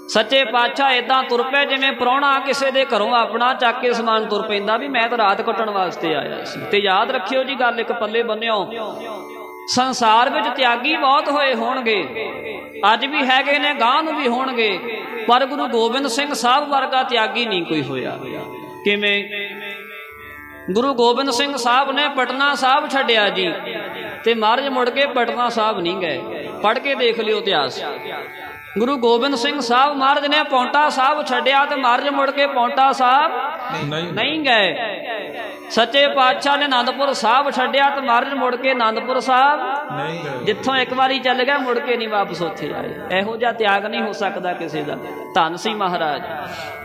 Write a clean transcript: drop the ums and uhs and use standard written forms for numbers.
सच्चे पातशाह इदां तुर पे जिवें प्राहुणा किसी के घरों अपना चक के समान तुर पैंदा भी मैं तो रात कट्टण वास्ते आया सी। ते याद रखियो जी गल एक पल्ले बन्निओ, संसार विच त्यागी बहुत होए होणगे, अज भी हैगे ने गांह नूं भी होणगे, पर गुरु गोबिंद सिंह साहब वर्गा त्यागी नहीं कोई होया। किवें? गुरु गोबिंद सिंह साहब ने पटना साहब छड्डिया जी, ते महाराज मुड़ के पटना साहब नहीं गए। पढ़ के देख लियो इतिहास। गुरु गोबिंद सिंह साहब महाराज ने पौंटा साहब छड्डिया ते महाराज मुड़ के पौंटा साहब नहीं गए। सच्चे पातशाह ने आनंदपुर साहब छड्डिया ते महाराज मुड़ के आनंदपुर साहब नहीं गए। जिथों एक बारी चल गया मुड़ के नहीं वापस उत्थे आए। इहो जिहा त्याग नहीं हो सकता किसी का। धन सी महाराज।